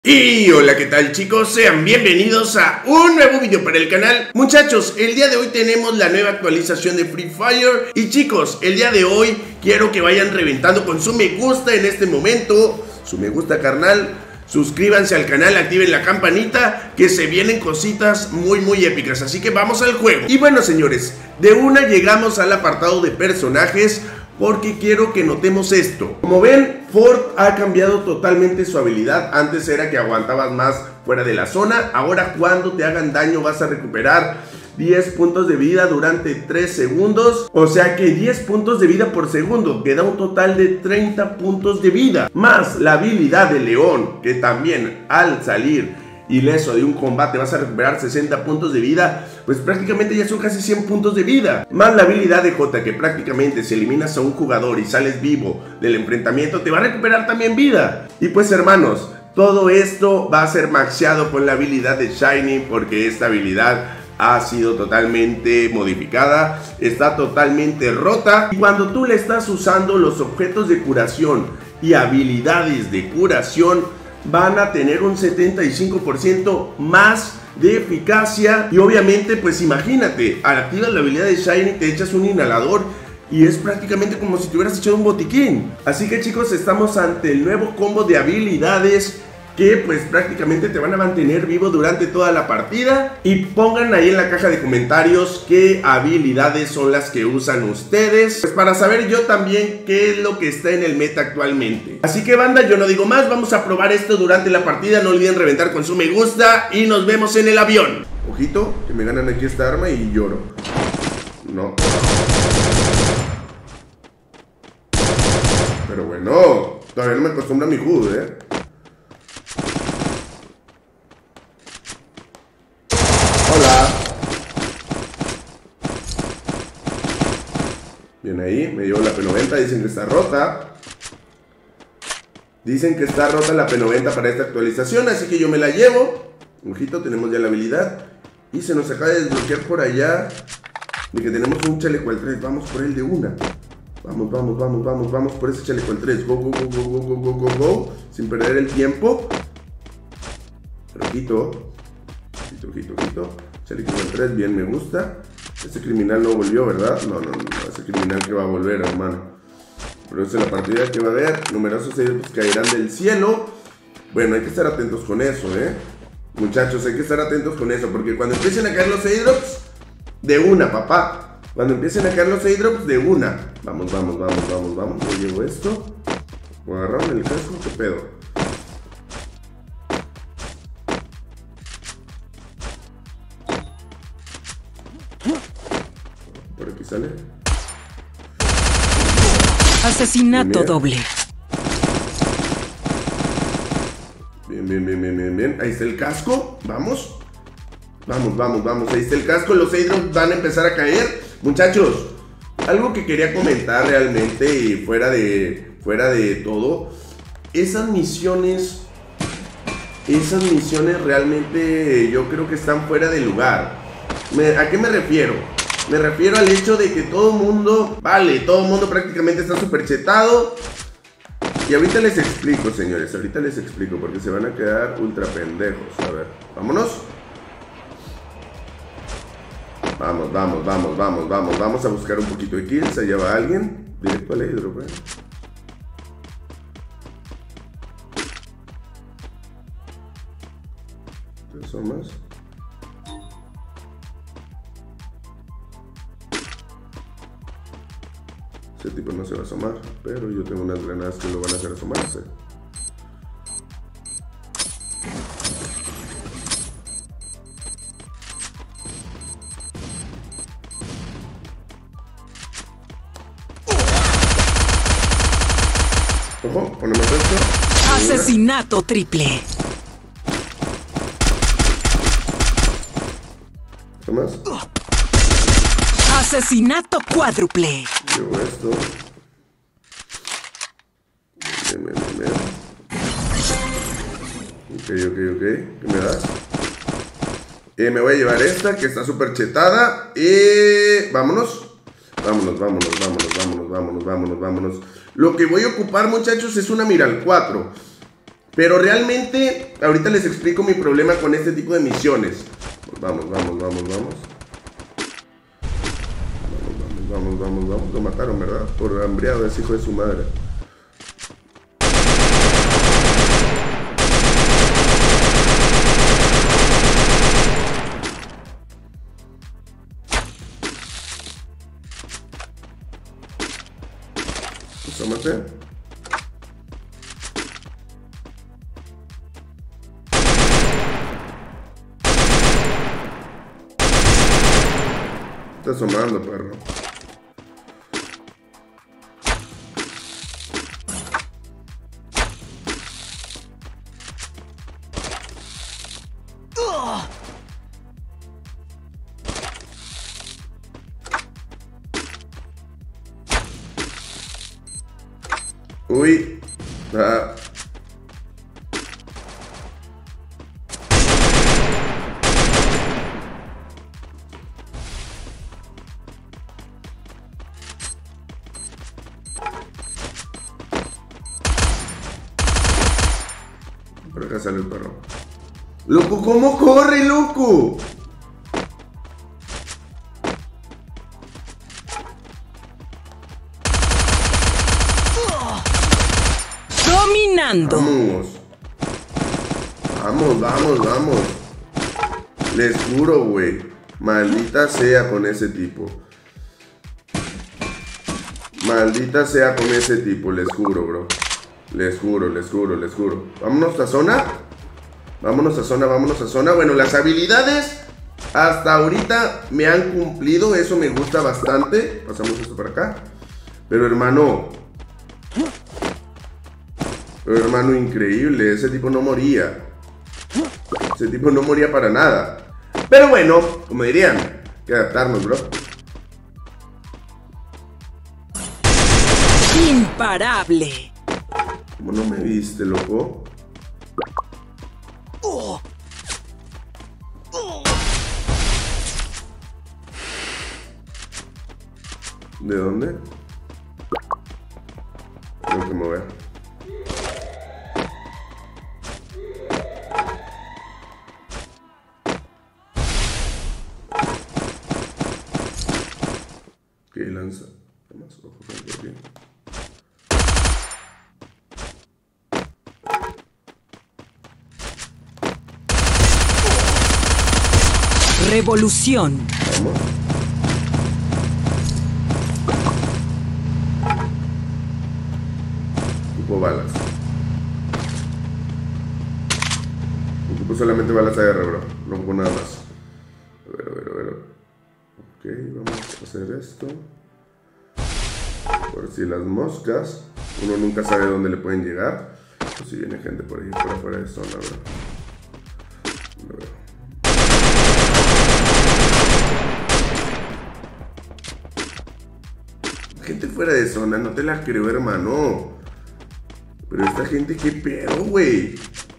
Y hola, ¿qué tal, chicos? Sean bienvenidos a un nuevo video para el canal. Muchachos, el día de hoy tenemos la nueva actualización de Free Fire. Y chicos, el día de hoy quiero que vayan reventando con su me gusta en este momento. Su me gusta, carnal. Suscríbanse al canal, activen la campanita, que se vienen cositas muy épicas. Así que vamos al juego. Y bueno, señores, de una llegamos al apartado de personajes, porque quiero que notemos esto. Como ven, Ford ha cambiado totalmente su habilidad. Antes era que aguantabas más fuera de la zona. Ahora cuando te hagan daño vas a recuperar 10 puntos de vida durante 3 segundos. O sea que 10 puntos de vida por segundo, que da un total de 30 puntos de vida. Más la habilidad de León, que también al salir ileso de un combate vas a recuperar 60 puntos de vida. Pues prácticamente ya son casi 100 puntos de vida. Más la habilidad de J, que prácticamente si eliminas a un jugador y sales vivo del enfrentamiento te va a recuperar también vida. Y pues hermanos, todo esto va a ser maxeado con la habilidad de Shiny, porque esta habilidad ha sido totalmente modificada, está totalmente rota. Y cuando tú le estás usando, los objetos de curación y habilidades de curación van a tener un 75% más de eficacia. Y obviamente, pues imagínate, activas la habilidad de Shiny, te echas un inhalador y es prácticamente como si te hubieras echado un botiquín. Así que chicos, estamos ante el nuevo combo de habilidades que pues prácticamente te van a mantener vivo durante toda la partida. Y pongan ahí en la caja de comentarios qué habilidades son las que usan ustedes, pues para saber yo también qué es lo que está en el meta actualmente. Así que banda, yo no digo más, vamos a probar esto durante la partida. No olviden reventar con su me gusta y nos vemos en el avión. Ojito, que me ganan aquí esta arma y lloro. No. Pero bueno, todavía no me acostumbro a mi HUD, Hola. Bien ahí, me llevo la P90, dicen que está rota. Dicen que está rota la P90 para esta actualización, así que yo me la llevo. Ojito, tenemos ya la habilidad. Y se nos acaba de desbloquear por allá de que tenemos un chaleco al 3, vamos por él de una. Vamos por ese chaleco al 3. Go. Sin perder el tiempo. Ojito. Chaleco al 3, bien, me gusta. Ese criminal no volvió, ¿verdad? No, ese criminal que va a volver, hermano. Pero esa es la partida que va a haber. Numerosos airdrops caerán del cielo. Bueno, hay que estar atentos con eso, muchachos, hay que estar atentos con eso, porque cuando empiecen a caer los airdrops, de una, papá. Cuando empiecen a caer los airdrops, de una. Vamos. Yo llevo esto. ¿Voy a agarrarme el casco? ¿Qué pedo? Por aquí sale. Asesinato doble. Bien. Ahí está el casco. Vamos. Ahí está el casco. Los airdrops van a empezar a caer. Muchachos, algo que quería comentar realmente, y fuera de todo, esas misiones realmente yo creo que están fuera de lugar. ¿A qué me refiero? Me refiero al hecho de que todo mundo prácticamente está súper chetado. Y ahorita les explico, señores, porque se van a quedar ultra pendejos. A ver, vámonos. Vamos a buscar un poquito de kills. Allá va alguien. Directo al airdrop, ¿Tres son más? Ese tipo no se va a asomar, pero yo tengo unas granadas que lo van a hacer asomarse. Ojo, ponemos esto. Asesinato triple. ¿Qué más? Asesinato cuádruple. Llevo esto. Bien. Ok. ¿Qué me das? Me voy a llevar esta, que está súper chetada. Vámonos. Vámonos. Lo que voy a ocupar, muchachos, es una Miral 4. Pero realmente, ahorita les explico mi problema con este tipo de misiones. Vamos. Vamos. Lo mataron, ¿verdad? Por hambriado, ese hijo de su madre. Asómate. Está asomando, perro. Uy. Ah. Por acá sale el perro. ¡Loco, cómo corre, loco! Dominando. Vamos. Les juro, güey. Maldita sea con ese tipo. Maldita sea con ese tipo, les juro, bro. Les juro. Vámonos a zona. Vámonos a zona. Bueno, las habilidades hasta ahorita me han cumplido. Eso me gusta bastante. Pasamos esto para acá. Pero hermano, increíble. Ese tipo no moría. Ese tipo no moría para nada. Pero bueno, como dirían, hay que adaptarnos, bro. Imparable. ¿Cómo no me viste, loco? ¿De dónde? Tengo que mover. Ok, lanza. Más ojo con el bien. Revolución. Vamos. Ocupo balas. Ocupo solamente balas AR, bro. No ocupo nada más. A ver. Ok, vamos a hacer esto. Por si las moscas. Uno nunca sabe dónde le pueden llegar. O si viene gente por ahí, por afuera de zona, bro. Lo veo. Gente fuera de zona, no te la creo, hermano. Pero esta gente, ¿qué pedo, güey?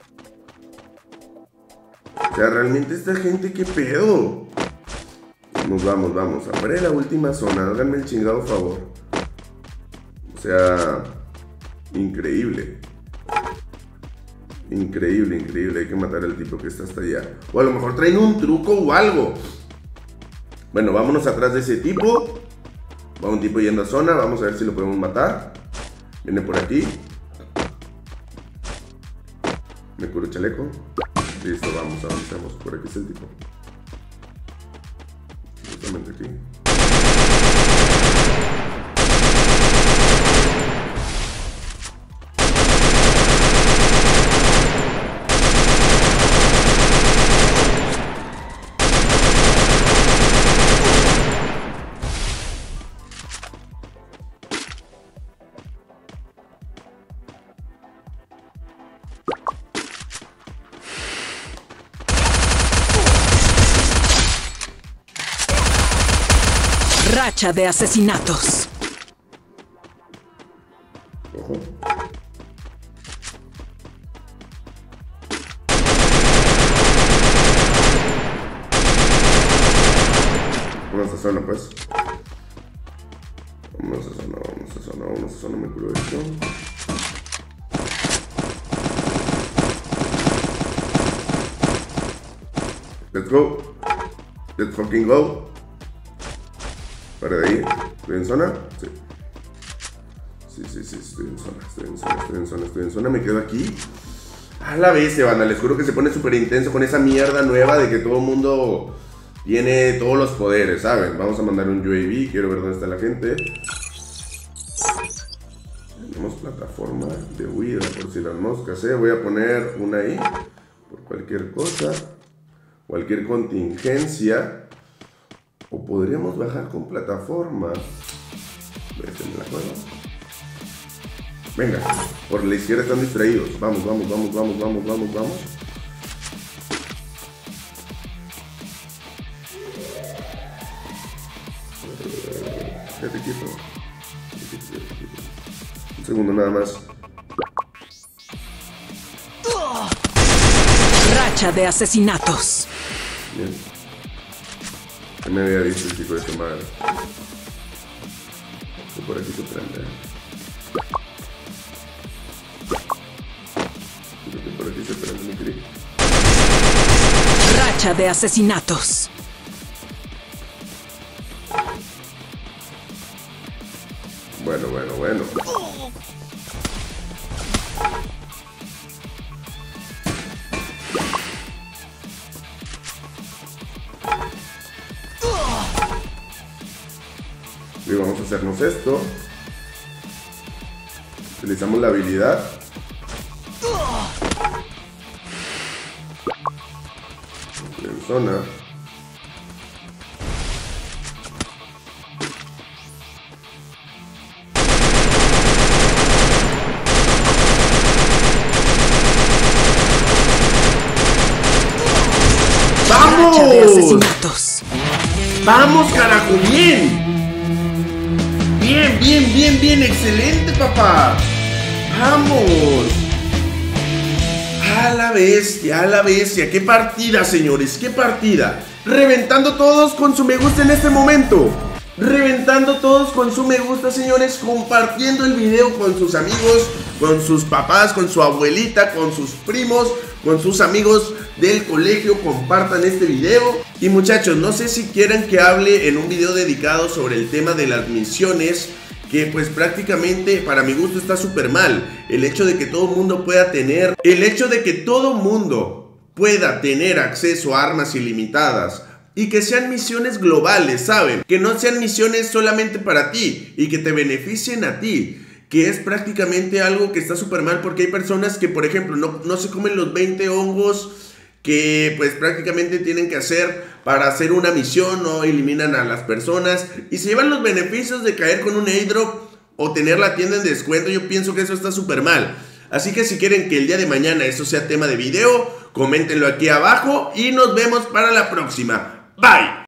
O sea, realmente esta gente, ¿qué pedo? Vamos. Afuera de la última zona, háganme el chingado favor. O sea, increíble. Hay que matar al tipo que está hasta allá. O a lo mejor traen un truco o algo. Bueno, vámonos atrás de ese tipo. Va un tipo yendo a zona, vamos a ver si lo podemos matar. Viene por aquí. Me curo el chaleco. Listo, avancemos. Por aquí es el tipo. Justamente aquí. Racha de asesinatos. Ojo. Vamos a zona, pues. Vamos a zona, me curo esto. Let's go. Let's fucking go. Para de ahí. ¿Estoy en zona? Sí. Sí, estoy en zona. Me quedo aquí. A la vez, banda, les juro que se pone súper intenso con esa mierda nueva de que todo el mundo tiene todos los poderes, ¿saben? Vamos a mandar un UAV, quiero ver dónde está la gente. Tenemos plataforma de huida por si las moscas, ¿eh? Voy a poner una ahí, por cualquier cosa, cualquier contingencia. O podríamos bajar con plataforma. Déjenme la juego. Venga, por la izquierda están distraídos. Vamos. Quédate quieto. Un segundo nada más. Racha de asesinatos. Bien. ¿Qué me había dicho el chico de su madre? Que por aquí se prende. Por aquí se prende mi clic. Racha de asesinatos. Bueno. Y vamos a hacernos esto. Utilizamos la habilidad. En zona. Racha de asesinatos. ¡Vamos, carajo! ¡Bien! Bien, excelente, papá. ¡Vamos! A la bestia, qué partida, señores, qué partida. Reventando todos con su me gusta en este momento. Reventando todos con su me gusta, señores. Compartiendo el video con sus amigos, con sus papás, con su abuelita, con sus primos, con sus amigos del colegio. Compartan este video. Y muchachos, no sé si quieran que hable en un video dedicado sobre el tema de las misiones, que pues prácticamente para mi gusto está súper mal. El hecho de que todo mundo pueda tener, acceso a armas ilimitadas y que sean misiones globales, ¿saben? Que no sean misiones solamente para ti y que te beneficien a ti, que es prácticamente algo que está súper mal, porque hay personas que, por ejemplo, no se comen los 20 hongos que pues prácticamente tienen que hacer para hacer una misión, no eliminan a las personas y se llevan los beneficios de caer con un airdrop o tener la tienda en descuento. Yo pienso que eso está súper mal. Así que si quieren que el día de mañana eso sea tema de video, coméntenlo aquí abajo y nos vemos para la próxima. Bye.